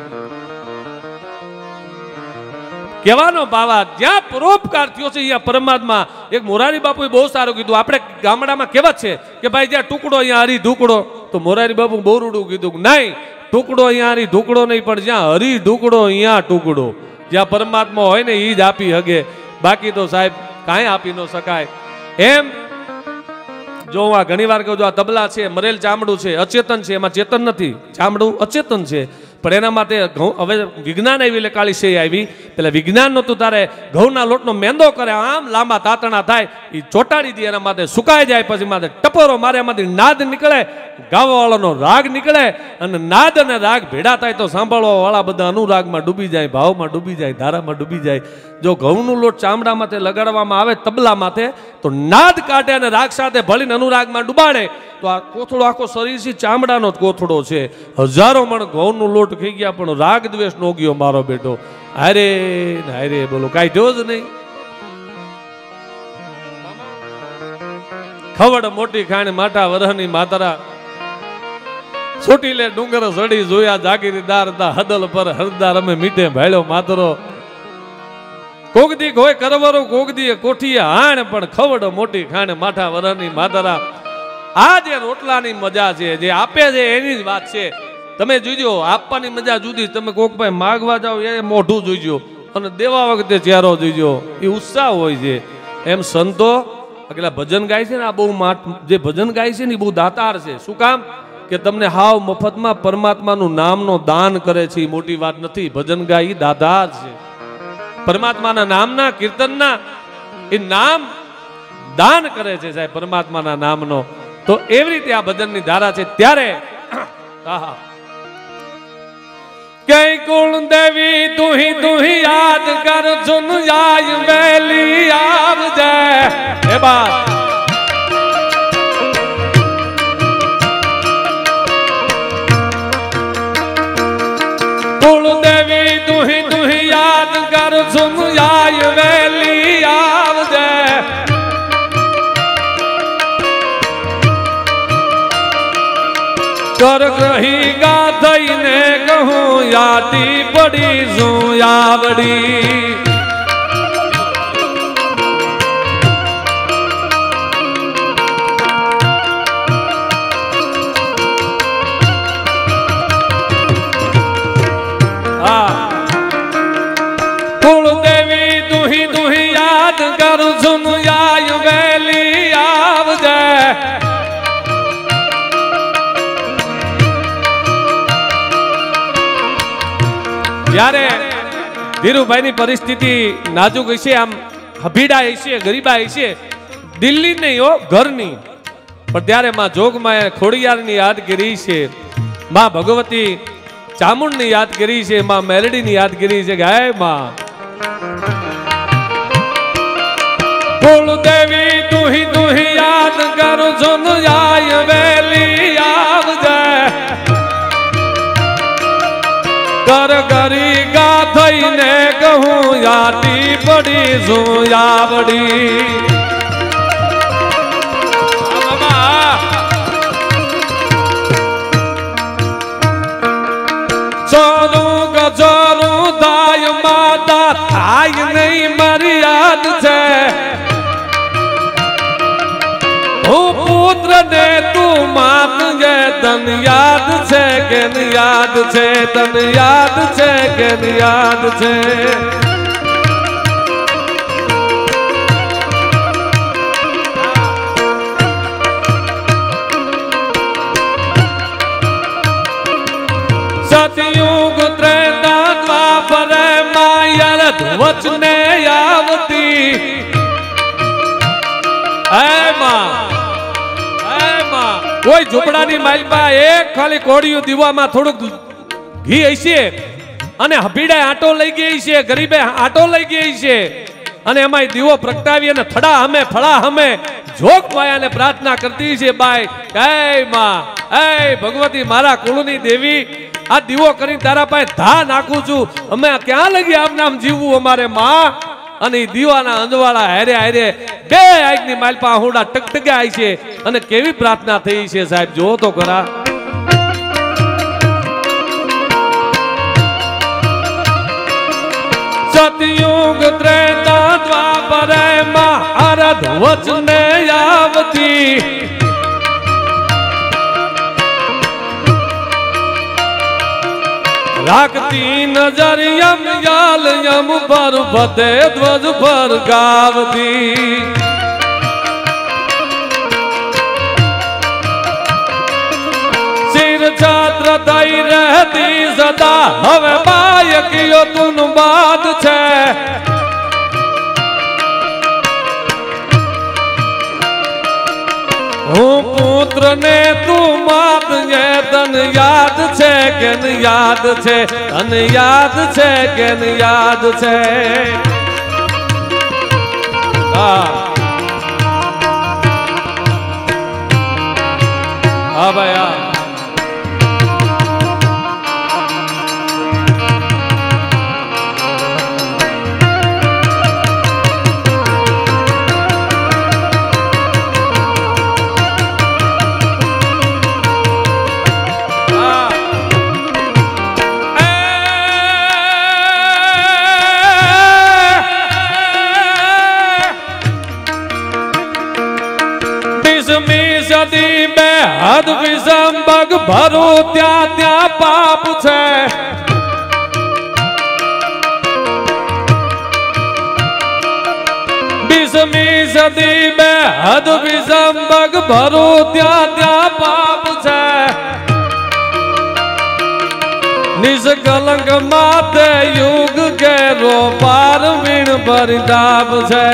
કહેવાનો ભાવા જ્યાં પરોપકાર થયો છે અહીંયા પરમાત્મા. એક મોરારી બાપુએ બહુ સારું કીધું. આપણે ગામડામાં કહેવત છે કે ભાઈ જ્યાં ટુકડો અહીંયા હરી ઢુકડો. તો મોરારી બાપુ બહુ રૂડું કીધું, નહીં, ટુકડો અહીંયા હરી ઢુકડો નહીં, પણ જ્યાં હરી ઢુકડો અહીંયા ટુકડો. જ્યાં પરમાત્મા હોય ને એ જ આપી હગે, બાકી તો સાહેબ કાંઈ આપી ન શકાય. એમ જો હું આ ઘણી વાર કહું છું, આ તબલા છે, મરેલ ચામડું છે, અચેતન છે, એમાં ચેતન નથી, ચામડું અચેતન છે. પણ એના માટે હવે વિજ્ઞાન આવી, એટલે કાળી શેય આવી. પેલા વિજ્ઞાન નહોતું, તારે ઘઉંના લોટનો મેંદો કરે, આમ લાંબા તાતણા થાય, એ ચોટાડી દે, એના માટે સુકાઈ જાય, પછી માથે ટપોરો મારે, એમાંથી નાદ નીકળે, ગાવાવાળાનો રાગ નીકળે, અને નાદ અને રાગ ભેડા થાય તો સાંભળવા વાળા બધા અનુરાગમાં ડૂબી જાય, ભાવમાં ડૂબી જાય, ધારામાં ડૂબી જાય. જો ઘઉંનો લોટ ચામડા માથે લગાડવામાં આવે તબલા માથે, તો નાદ કાઢે અને રાગ સાથે ભળીને અનુરાગમાં ડૂબાડે, તો આ કોથળો આખો શરીર છે ચામડાનો જ કોથળો છે. હજારો મણ ઘઉંનો લોટ ખાઈ ગયા પણ રાગ દ્વેષ નો ગયો મારો બેટો. હારે હારે બોલો, કાઢ્યો જ નહીં. ખવડ મોટી ખાણ માટા વરહની માતરા, છૂટી લે ડુંગર સડી જોયા જાગીરદાર દા હદલ પર હરદાર અમે મીઠે ભાળ્યો માતરો. કોગદી કોઈ કરવરો કોગદી કોઠીએ હાણ, પણ ખવડ મોટી ખાણ માઠા વરહની માતરા. આ જે રોટલાની મજા છે, જે આપે છે એની જ વાત છે. તમે જોઈજો, આપવાની મજા જુદી. તમે કોક ભાઈ માગવા જાઓ એ મોઢું જોઈજો, અને દેવા વખતે ચહેરો જોઈજો, એ ઉત્સાહ હોય છે. એમ સંતો પેલા ભજન ગાય છે ને, આ બહુ જે ભજન ગાય છે ને એ બહુ દાતાર છે. શું કામ? કે તમને હાવ મફતમાં પરમાત્માનું નામનો દાન કરે છે. એ મોટી વાત નથી. ભજન ગાય એ દાતાર છે. પરમાત્માના નામના કીર્તનના એ નામ દાન કરે છે સાહેબ, પરમાત્માના નામનો. તો એવી રીતે આ ભજનની ધારા છે. ત્યારે કઈ કુળ દેવી તુહી તુહી યાદ કર, સુન જાય વેલી આવજે. એ બા કુળ દેવી તુહી તુહી યાદ કર, સુન જાય વેલી આવજે. કર ગ્રહી ગા થઈને કહું, યાદી પડી શું આવડી. કુળદેવી તુહી તુહી યાદ કરું છું, આય વેલી આવજે. જ્યારે ધીરુભાઈ ની પરિસ્થિતિ નાજુક હશે, આમ હભીડા હશે, ગરીબા હશે, દિલ્હી નહીં હો, ઘરની, પણ ત્યારે માં જોગમાં ખોડિયારની યાદ કરી છે, માં ભગવતી ચામુંડની યાદ કરી છે, માં મેલડીની યાદ કરી છે. હે માં કુળદેવી તુહી તુહી યાદ કરું છું, આય વેલી આવજે. ગરી ગા થઈને કહું યાદી પડી શું યાવડી ચોરું ગજરું દાય માતા થાય નહીં મારી યાદ છે હું પુત્ર ને તું માત જે તન યાદ છે કે યાદ છે તન યાદ છે કે યાદ છે સતયુગ ત્રેતા દ્વાપર માયર વચને આવતી કોઈ ઝૂંપડાની માલપા એક ખાલી કોડિયું દીવામાં થોડુંક ઘી હશે અને હબીડે આટો લઈ ગઈ છે ગરીબે આટો લઈ ગઈ છે અને એમાં દીવો પ્રગટાવી અને થડા હમે ફળા હમે જોગ માયાને પ્રાર્થના કરતી છે બાઈ હે માં હે ભગવતી મારા કુળની દેવી આ દીવો કરીને તારા પાસે ધા નાખું છું અમે ક્યાં લગી આમ નામ જીવવું અમારે માં અને દીવાના અંજવાળા હારે હારે બે આગની માલપા હુડા ટકટક્યા છે અને કેવી પ્રાર્થના થઈ છે સાહેબ જો તો ખરા સતયુગ ત્રેતા દ્વાપર માં આરાધ વચને આવતી રાખતી નજર યમ યાલ યમ પર ભતે ધ્વજ પર ગાવતી શિર છાત્ર થઈ રહેતી સદા હવે બાયકીઓ તું બાદ છે હું પુત્ર ને તું માત જે તન યાદ છે કે યાદ છે તન યાદ છે કે યાદ છે હા ભાઈ હદ વિષમ બગ ભરો ત્યાં ત્યાં પાપ છે બીસમી સદી બે હદ વિષમ બગ ભરો ત્યાં ત્યાં પાપ છે નિષ્કલંક માતે યુગ કેરો પાર વીણ પરિતાપ છે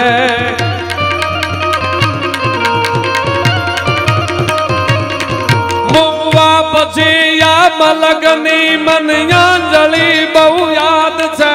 પછી આ મલકની મનયાંજલિ બહુ યાદ છે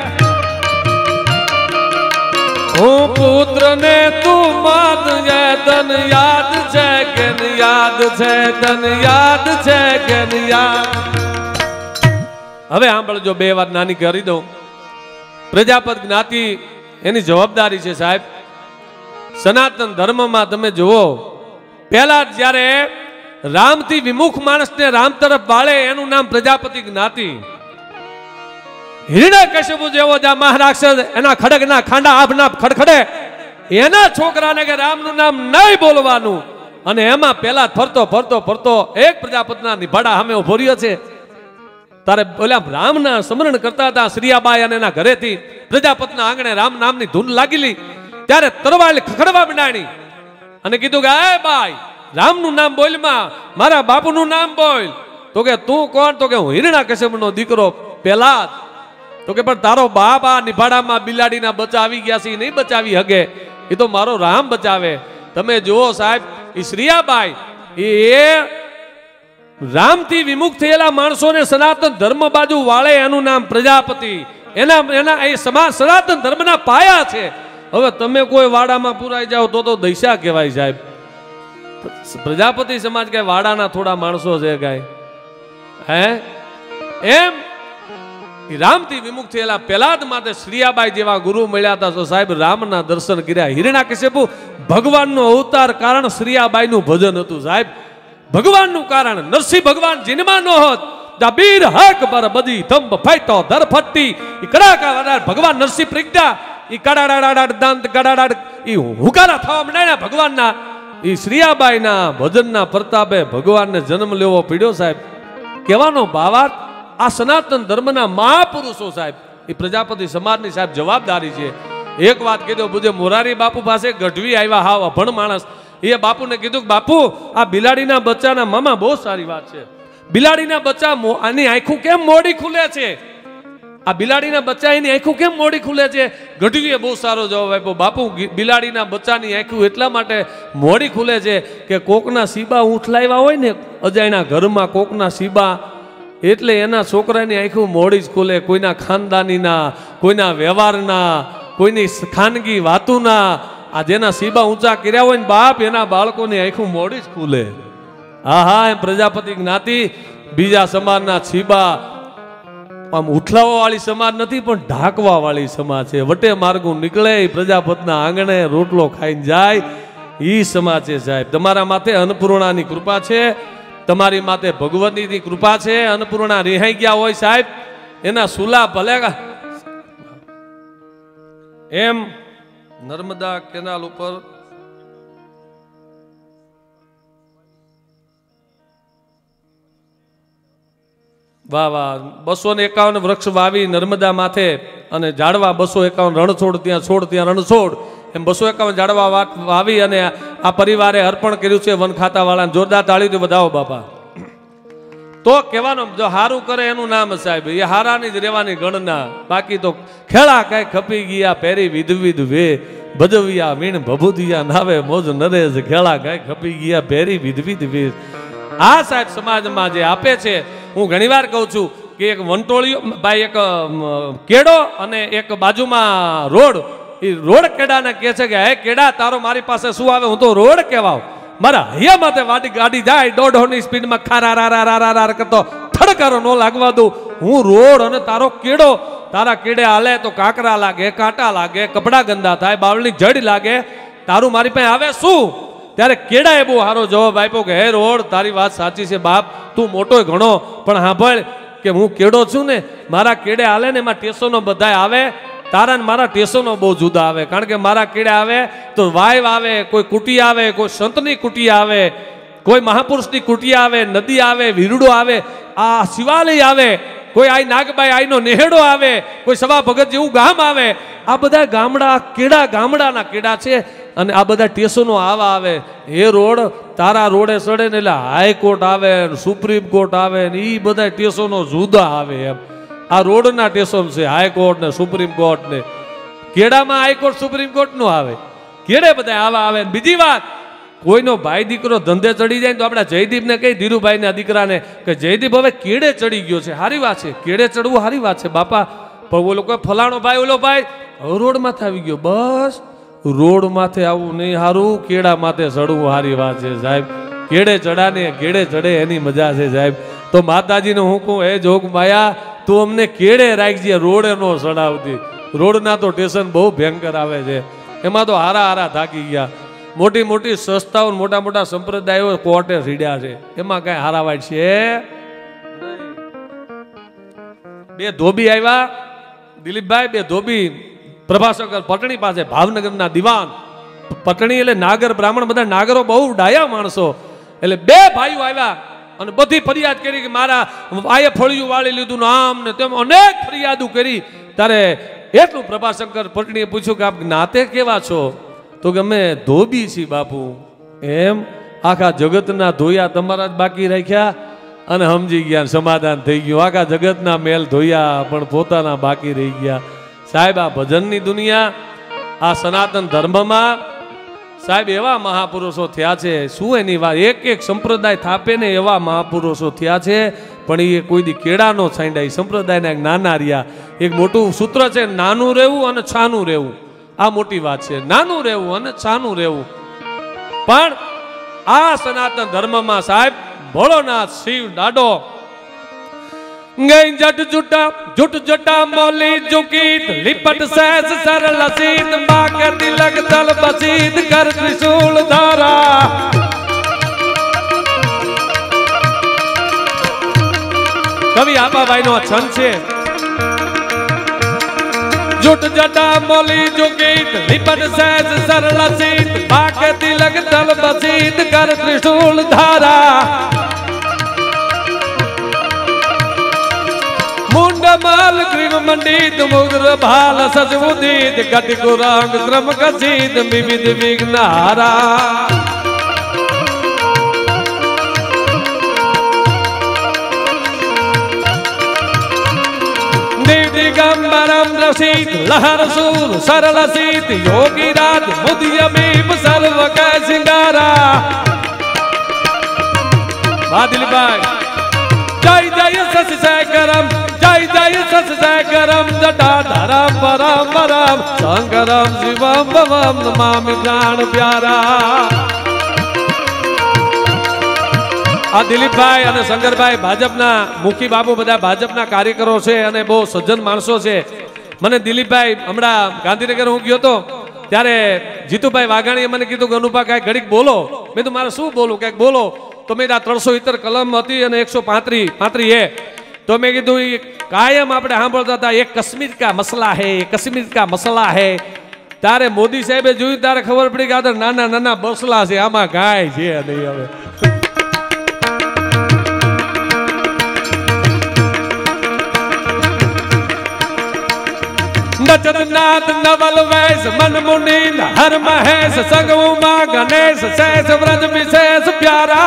હું પુત્ર ને તું માત જે તન યાદ છે કે યાદ છે તન યાદ છે કે યાદ હવે સાંભળજો બે વાત નાની કરી દઉં પ્રજાપત જ્ઞાતિ એની જવાબદારી છે સાહેબ સનાતન ધર્મમાં તમે જુઓ પહેલા જ્યારે રામથી વિમુખ માણસને રામ તરફ વાળે એનું નામ પ્રજાપતિ જ્ઞાતિ હિરણ્યકશ્યપુ જેવો મહારાક્ષસ એના ખડગના ખાંડા આભના ખડખડે એના છોકરાને કે રામનું નામ નહીં બોલવાનું અને એમાં પેલા ફરતો ફરતો ફરતો એક પ્રજાપતિના નિભાડા સામે ઉભો રહ્યો છે તારે બોલ્યા રામના સ્મરણ કરતા હતા શ્રીયાબાઈ અને એના ઘરેથી પ્રજાપતિના આંગણે રામ નામની ધૂન લાગેલી ત્યારે તરવાળ ખખડવા માંડી અને કીધું કે એ બાઈ રામનું નામ બોલ માં મારા બાપુનું નામ બોલ તો કે તું કોણ તો કે હું હિરણ્યકશ્યપનો દીકરો પેલા તો કે પણ તારો બાપ આ નિભાડામાં બિલાડીના બચ્ચા આવી ગયા છે નહીં બચાવી હગે એ તો મારો રામ બચાવે તમે જુઓ સાહેબ એ શ્રીયાબાઈ એ રામથી વિમુખ થયેલા માણસોને સનાતન ધર્મ બાજુ વાળે એનું નામ પ્રજાપતિ એના એ સનાતન ધર્મના પાયા છે હવે તમે કોઈ વાડામાં પુરાઈ જાઓ તો દૈસા કહેવાય સાહેબ પ્રજાપતિ સમાજ કઈ વાડાના થોડા માણસો છે કઈ હે એમ રામથી વિમુખ થયેલા પ્રહલાદ માટે શ્રીયાબાઈ જેવા ગુરુ મળ્યા હતા. તો સાહેબ રામના દર્શન કર્યા. હિરણ્યકશિપુ ભગવાનનો અવતાર કારણ શ્રીયાબાઈનું ભજન હતું. સાહેબ ભગવાનનું કારણ નરસિંહ ભગવાન જીનમાં ન હોત બીર હક બર બધી થંભ ફાઈતો દર ફટ્ટી કડાકા વડાર ભગવાન નરસિંહ પ્રજ્ઞા ઈ કડાડાડાડ દાંત કડાડાડ ઈ હુકારા થવા માંડ્યા ભગવાનના. ઈ શ્રીયાબાઈના ભજનના પ્રતાપે ભગવાનને જન્મ લેવો પડ્યો. સાહેબ કહેવાનો ભાવાર્થ આ સનાતન ધર્મના મહાપુરુષો સાહેબ એ પ્રજાપતિ સમાજની સાહેબ જવાબદારી છે. એક વાત કીધું પૂજ્ય મોરારી બાપુ પાસે ગઢવી આવ્યા હાવ અભણ માણસ. એ બાપુને કીધું કે બાપુ આ બિલાડીના બચ્ચાના મામા બહુ સારી વાત છે. બિલાડીના બચ્ચા આની આંખું કેમ મોડી ખુલે છે? આ બિલાડીના બચ્ચા એની આંખું કેમ મોડી ખુલે છે? ગઢવીએ બહુ સારો જવાબ આપ્યો. બાપુ બિલાડીના બચ્ચાની આંખું એટલા માટે મોડી ખુલે છે કે કોકના સીબા ઉઠલાવ્યા હોય ને અજાયના ઘરમાં કોકના સીબા એટલે એના છોકરાની આંખું મોડી જ ખુલે. કોઈના ખાનદાનીના, કોઈના વ્યવહારના, કોઈની ખાનગી વાતુના આ જેના સીબા ઊંચા કર્યા હોય ને બાપ એના બાળકોની આંખું મોડી જ ખુલે. હા હા એમ પ્રજાપતિ જ્ઞાતિ બીજા સમાજના છીબા આમ ઉઠલાવા વાળી સમાજ નથી પણ ઢાંકવા વાળી સમાજ છે. વટે માર્ગું નીકળે પ્રજાપતિના આંગણે રોટલો ખાઈને જાય ઈ સમાજ છે. સાહેબ તમારા માથે અન્નપૂર્ણાની કૃપા છે, તમારી માથે ભગવતીની કૃપા છે. અન્નપૂર્ણા રિહાઈ ગયા હોય સાહેબ એના સુલા ભલે એમ નર્મદા કેનાલ ઉપર વાહ વાહ 251 વૃક્ષ વાવી નર્મદા માથે અને ઝાડવા 251 રણછોડ ત્યાં રણછોડ એમ 251 ઝાડવા વાવી અને આ પરિવારે અર્પણ કર્યું છે વન ખાતા વાળાને. જોરદાર તાળીથી વધાવો બાપા. તો કહેવાનો જો હારું કરે એનું નામ સાહેબ એ હારાની જ રહેવાની ગણના. બાકી તો ખેડા કઈ ખપી ગયા પેરી વિધવિધ વે ભજવિયા વીણ ભભુદિયા નાવે મોજ નરેશ ખેડા કઈ ખપી ગયા પેરી વિધવિધ વે. આ સાહેબ સમાજમાં જે આપે છે હું ઘણીવાર કહું છું કે એક વંટોળિયો ભાઈ એક કેડો અને એક બાજુમાં રોડ એ રોડ કેડાને કહે છે કે હે કેડા તારો મારી પાસે શું આવે? હું તો રોડ કહેવાવ. મારા હૈયા માથે વાડી ગાડી જાય 150 સ્પીડમાં ખારા કરતો થડકારો ન લાગવા દઉં. હું રોડ અને તારો કેડો. તારા કેડે હાલે તો કાંકરા લાગે, કાંટા લાગે, કપડા ગંદા થાય, બાવળની જડ લાગે. તારું મારી પાસે આવે શું? ત્યારે કેડાએ બહુ સારો જવાબ આપ્યો કે હે રોડ તારી વાત સાચી છે બાપ, તું મોટો ઘણો પણ સાંભળ કે હું કેડો છું ને મારા કેડે હાલે ને એમાં ટેશનો બધા આવે. તારા મારા ટેશનો બહુ જુદા આવે કારણ કે મારા કેડે આવે તો વાઇવ આવે, કોઈ કુટી આવે, કોઈ સંતની કુટી આવે, કોઈ મહાપુરુષની કુટી આવે, નદી આવે, વીરડો આવે, આ શિવાલય આવે, કોઈ આઈ નાગબાઈ આઈનો નેહડો આવે, કોઈ સવા ભગત જેવું ગામ આવે. આ બધા ગામડા કેડા ગામડાના કેડા છે અને આ બધા સ્ટેશનો આવા આવે. એ રોડ તારા રોડે ચડે ને એટલે હાઈકોર્ટ આવે, સુપ્રીમ કોર્ટ આવે ને એ બધા સ્ટેશનો જુદા આવે. એમ આ રોડના સ્ટેશન છે હાઈકોર્ટ ને સુપ્રીમ કોર્ટ ને. કેડામાં હાઈકોર્ટ સુપ્રીમ કોર્ટ નો આવે, કેડે બધા આવા આવે. બીજી વાત કોઈનો ભાઈ દીકરો ધંધે ચડી જાય તો આપણા જયદીપને કઈ ધીરુભાઈ ના દીકરાને કે જયદીપ હવે કેડે ચડી ગયો છે. સારી વાત છે, કેડે ચડવું સારી વાત છે બાપા. પણ ઓલો કોઈ ફલાણો ભાઈ ઓલો ભાઈ રોડ માથે આવી ગયો, બસ રોડ માથે આવવું નહીં હારું, કેડા માથે ચડવું સારી વાત છે સાહેબ. કેડે ચડાને કેડે ચડે એની મજા છે સાહેબ. તો માતાજીને હું કહું હે જોગ માયા તું અમને કેડે રાખજે, રોડે નો ચડાવતી. રોડના તો સ્ટેશન બહુ ભયંકર આવે છે, એમાં તો હારા થાકી ગયા. મોટી મોટી સંસ્થાઓ મોટા મોટા સંપ્રદાયો કોર્ટે રીડ્યા છે, એમાં કઈ હારાવાય છે. બે ધોબી આવ્યા દિલીપભાઈ, બે ધોબી પ્રભાશંકર પટણી પાસે ભાવનગરના દિવાન. પટણી એટલે નાગર બ્રાહ્મણ, બધા નાગરો બહુ ડાયા માણસો. એટલે બે ભાઈઓ આવ્યા અને બધી ફરિયાદ કરી કે મારા આયે ફળિયું વાળી લીધું આમ ને તેમ અનેક ફરિયાદો કરી. ત્યારે એટલું પ્રભાશંકર પટણીએ પૂછ્યું કે આપ જ્ઞાતે કેવા છો? તો કે અમે ધોબી છીએ બાપુ. એમ આખા જગતના ધોયા તમારા જ બાકી રાખ્યા અને સમજી ગયા, સમાધાન થઈ ગયું. આખા જગતના મેલ ધોયા પણ પોતાના બાકી રહી ગયા. સાહેબ આ ભજનની દુનિયા, આ સનાતન ધર્મમાં સાહેબ એવા મહાપુરુષો થયા છે. શું એની વાત, એક એક સંપ્રદાય થાપે ને એવા મહાપુરુષો થયા છે. પણ એ કોઈ દી કેળા નો છાંડાય, સંપ્રદાયના એક નાના રહ્યા. એક મોટું સૂત્ર છે, નાનું રહેવું અને છાનું રહેવું. આ મોટી વાત છે, નાનું રહેવું અને છાનું રહેવું. પણ આ સનાતન ધર્મમાં સાહેબ ભોળોનાથ શિવ દાડો गई जट जुटा जुट जटा मौली जुकीत लिपट सहस सरल सीत मां के तिलक तल बसीत कर त्रिशूल धारा कवि आपा भाई नो छंद छे जुट जटा मौली जुकीत लिपट सहस सरल सीत मां के तिलक तल बसीत कर त्रिशूल धारा मुंडमाल ग्रीव मंडित मुग्र भाल सजमुदीत गति कुरांग क्रम कसीत विविध विघ्नहारा दिगंबरम रसीत लहर सूर सरल सीत योगी राज मुदियमीम सर्व कै सिंगारा बादल भाई जय जय सस शेखरम जय जय सस शेखरम जटाधरम परम परम शंकरम शिवम भवम नमामि प्राण प्यारा आ दिलीपभाई અને શંકરભાઈ ભાજપના મુખી બાબુ બધા ભાજપના કાર્યકરો છે અને બહુ સજ્જન માણસો છે મને દિલીપભાઈ હમણાં ગાંધીનગર હું ગયો તો ત્યારે જીતુભાઈ વાઘાણીએ મને કીધું કે અનુપા કાંઈ ઘડીક બોલો મેં તો મારે શું બોલું કાંઈક બોલો તો મેં આ 370 કલમ હતી અને 135 એ તો મેં કીધું એ કાયમ આપણે સાંભળતા હતા એક કાશ્મીર કા મસલા હે કાશ્મીર કા મસલા હે ત્યારે મોદી સાહેબે જોયું ત્યારે ખબર પડી કે આ નાના નાના બસલા છે આમાં કાંઈ છે નહીં હવે नचनाथ नवल वैस मन मुनि हर महेश संग उमा गणेश शेष व्रज विशेष प्यारा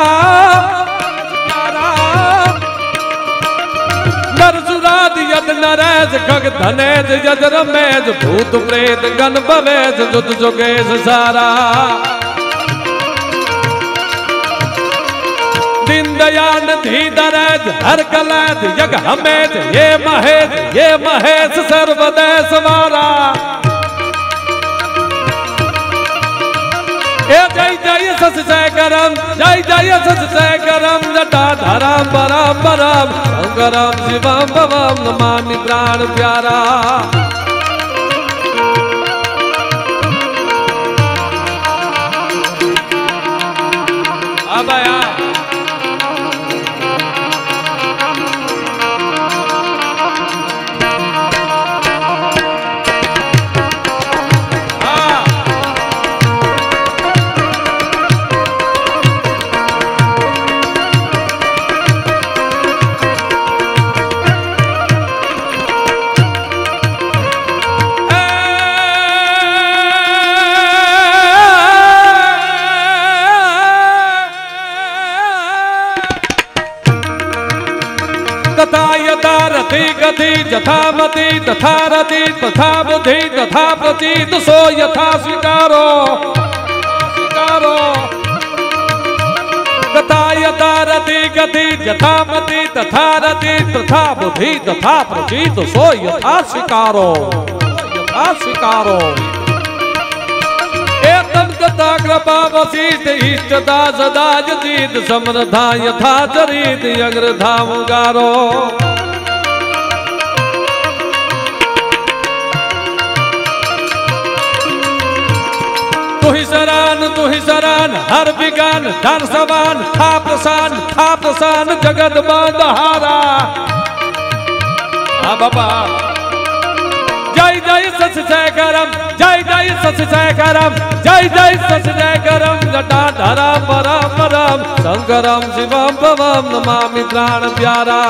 नरसुराद यद नरेश खग धनेश यद रमेश भूत प्रेत गण भवेश जुत जोगेश सारा दिन दयान धीधरेज हर कलेज यग हमेज ये महेश सर्वदेश वारा ए जय जय सस शेखरम जटाधरम परम परम शंकरम शिवम भवम नमामि प्राण प्यारा आबाया यथामति तथा रति तथा बुद्धि तथा प्रतीत सो यथा स्वीकारो तथा यथा रति गति यथामति तथा रति तथा बुद्धि तथा प्रतीत सो यथा स्वीकारो एतम कथा कृपा वसीत इष्टदा सदा जतीत समृद्धा यथा चरित अग्रधाम गारो तु ही सरान हर विगान धर समान था प्रसान जगत बंधहारा हाँ बाबा जय जय सस शेखरम जटाधरम परम परम शंकरम शिवम भवम नमामि प्राण प्यारा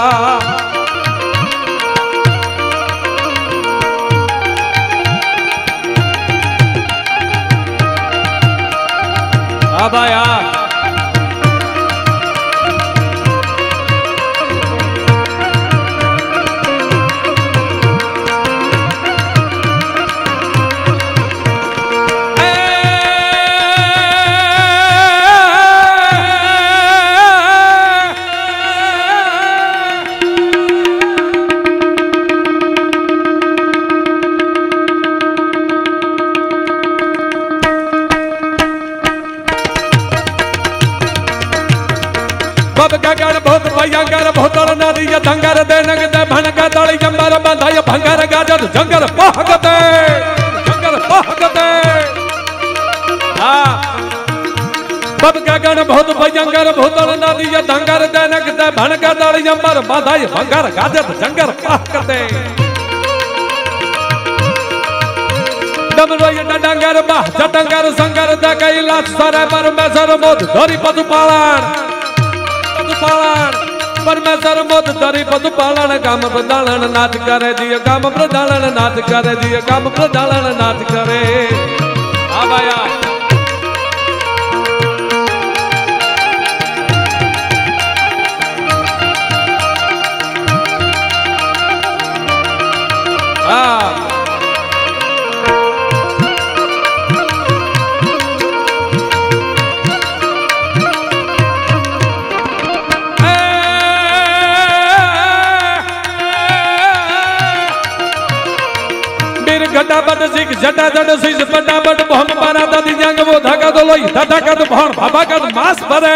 आबाया ભણકા તાળી જંબાર બાંધાય ભંગાર ગાજર જંગર પહગતે હા બબ ગગન ભૂત ભયંકર ભૂતળ નદી ધંગર દનક દે ભણકા તાળી જંબાર બાંધાય ભંગાર ગાજર જંગર પહગતે ડમરોય ડંગર બા જટંગર સંગર દ કૈલાસ સરે પરમેશ્વર મોદ ધરી પશુપાલન પરમેશ્વર મોદ ધરી પશુપાલન કામ પ્રદાલન નાથ કરે દિય કામ પ્રદાલન નાથ કરે દિય કામ પ્રદાલન નાથ કરે આ ભાઈ હા घटाबट सिख जटाजट सिस फटाबट बम पारा दादी जंग वो धागा दो लोई धागा दो भण बाबा का मास भरे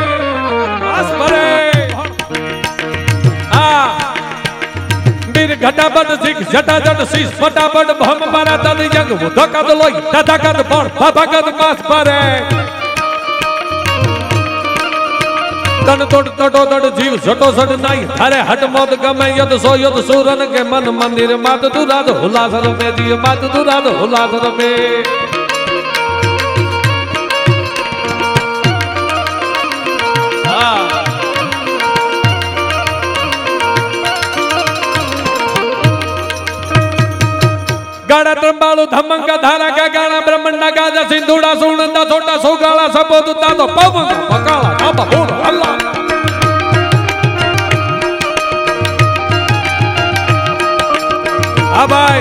आ बीर घटाबट सिख जटाजट सिस फटाबट बम पारा दादी जंग वो धागा दो लोई धागा दो भण बाबा का मास भरे तन तोड़ तोड़ो तोड़ जीव झटो झट नहीं अरे हट मौत गमे यद सो यद सूरन के मन मंदिर मात तू राध हुलासर में दिए मात तू राध हुलासर में गाड़ा त्रिंबालु धमंगा धारा का गाना ब्रह्मंडा गाजा सिंधुड़ा सुनंदा छोटा सोगाला सबोद तातो पवन पकाला बाबा बोल अल्लाह आ भाई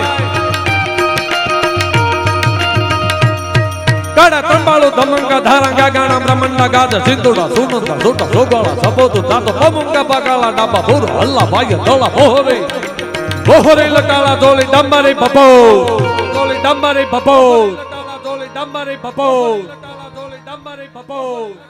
गाड़ा त्रिंबालु धमंगा धारा का गाना ब्रह्मंडा गाजा सिंधुड़ा सुनंदा छोटा सोगाला सबोद तातो पवन पकाला बाबा बोल अल्लाह भाई तोला बोरे बोहरे लकाला दोली डंबरे बपो दोली डंबरे बपो दोली डंबरे बपो दोली डंबरे बपो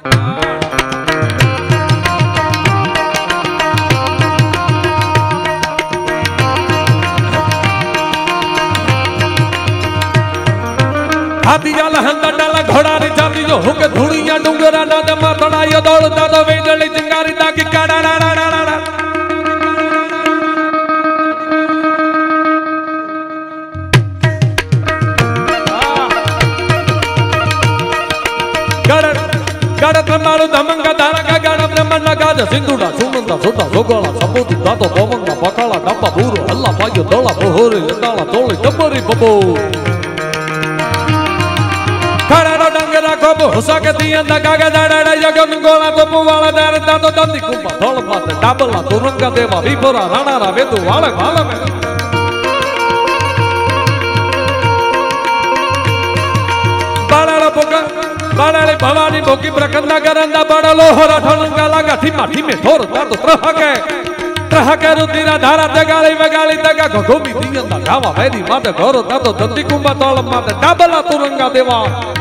हाथी जाला हंदा डाला घोड़ा रे जाती जो हुके धुड़िया डुंगरा नाद माथड़ा यो दौड़ता तो वेजली चिंगारी ताकी काड़ा डा डा डा डा गाड़ा त्रिंबालु धमंगा धारा का गाना ब्रह्मंडा गाजा सिंधुड़ा सुनंदा छोटा सोगाला सबोद तातो पवंगा पकाला डब्बा बूरो अल्लाह भाई दौला बोहरे लडाला तोली डंबरी बबो खड़ा रो डंगरा कोब हुसा के दिया गागा दाड़ा जगन गोला तो पुवाला दार तातो दंदी कुंबा धोल माते डाबला तुरंगा देवा विपोरा राणारा वेदु वाले वाले में बाड़ा पोका बाड़ाले भवानी भोगी प्रकंदा करंदा बड़ा लोहरा ठलंगा लगा थीमा थीमे थोर तातो त्रहके रुधिरा धारा जगाली वगाली तगा घोमी दियंदा गावा वेदी माते घोरो तातो दंदी कुंबा तोल माते डाबला तुरंगा देवा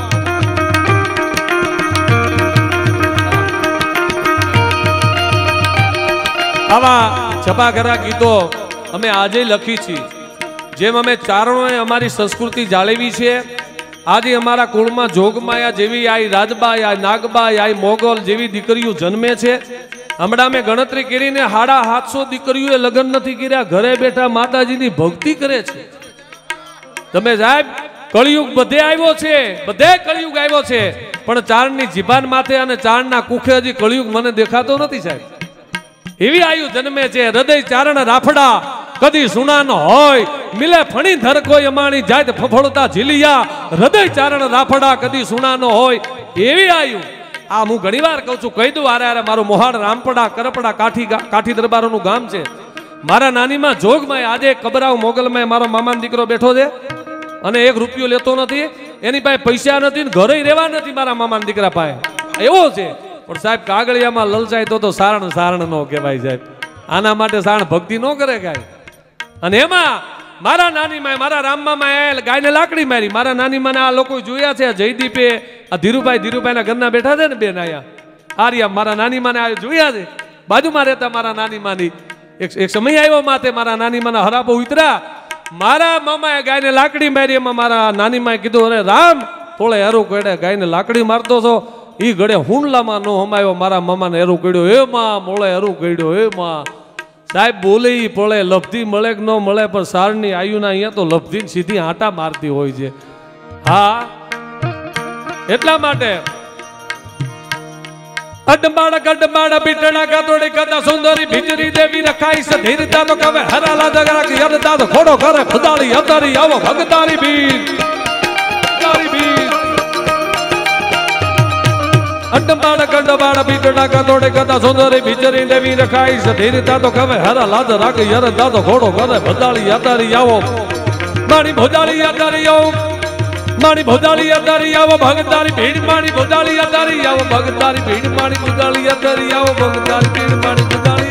आवा छपाघरा गीतो અમે આજે લખી છે જેમ અમે ચારણોએ અમારી સંસ્કૃતિ જાળવી છે આજે અમારા કુળમાં જોગમાયા જેવી આઈ રાજબાઈ આઈ નાગબાઈ આઈ મોગલ જેવી દીકરીઓ જન્મે છે હમણાં મેં ગણતરી કરીને 750 દીકરીઓએ લગ્ન નથી કર્યા ઘરે બેઠા માતાજીની ભક્તિ કરે છે તમે સાહેબ કળિયુગ બધે આવ્યો છે પણ ચારણની જીભાન માથે અને ચારણના કુખે હજી કળિયુગ મને દેખાતો નથી સાહેબ એવી આયુ જન્મે છે હૃદય ચારણ રાફડા કદી સુના ન હોય મિલે ફણી ધર કોઈ અમાણી જાત ફફળતા ઝીલિયા હૃદય ચારણ રાફડા કદી સુના ન હોય એવી આયુ આ હું ઘણીવાર કહું છું કહી દઉં આરે મારું મોહાડ રામપડા કરપડા કાઠી દરબારોનું ગામ છે મારા નાનીમાં જોગમાં આજે કબરાવ મોગલમાં મારો મામાનો દીકરો બેઠો છે અને 1 રૂપિયો લેતો નથી એની પાસે પૈસા નથી ને ઘરે રહેવા નથી મારા મામાના દીકરા પાસે એવો છે પણ સાહેબ કાગળિયામાં લલચાય તો સારણ નો કહેવાય સાહેબ આના માટે સારણ ભક્તિ નો કરે કાય અને એમાં મારા નાની માં મારા રામમાં માં ગાયને લાકડી મારી મારા નાની માં આ લોકો જોયા છે જયદીપે આ ધીરુભાઈ ના ઘરના બેઠા છે ને બેન આયા આર્યા મારા નાની માં આ જોયા છે બાજુમાં રહેતા મારા નાની માની એક સમય આવ્યો માથે મારા નાની માના હરાબો ઉતર્યા, મારા મામાએ ગાયને લાકડી મારી, એમાં મારા નાની માએ કીધું, અરે રામ થોડે હેરું કડે ગાયને લાકડી મારતો છો, ઈ ઘડે હુંડલામાં નો હમાયો, મારા મામાને હેરું કડ્યો, એ માં મોળે હેરું કડ્યો, એ માં સાહેબ બોલે ઈ પડે, લબ્ધી મળે કે ન મળે, પણ સારની આયુના અહીંયા તો લબ્ધી સીધી આટા મારતી હોય છે. હા એટલા માટે અડમાડ બીટણા કાતોડી કદા સુંદરી ભીજરી દેવી રખાઈ સધીરતા તો કવે હરાલા દગરા કે યરતા તો ખોડો કરે ફુદાળી અતારી આવો ભગતારી બીર તારી બીર અડમાડ બીટણા કાતોડી કદા સુંદરી ભીજરી દેવી રખાઈ સધીરતા તો કવે હરાલા દગરા કે યરતા તો ખોડો કરે ફુદાળી અતારી આવો મારી ભોદાળી અતારી આવો, મારી ભોદાળી અતારી આવો ભગતારી ભીડ, મારી ભોદાળી અતારી આવો ભગતારી ભીડ, મારી ભોદાળી અતારી આવો ભગતારી ભીડ, મારી ભોદાળી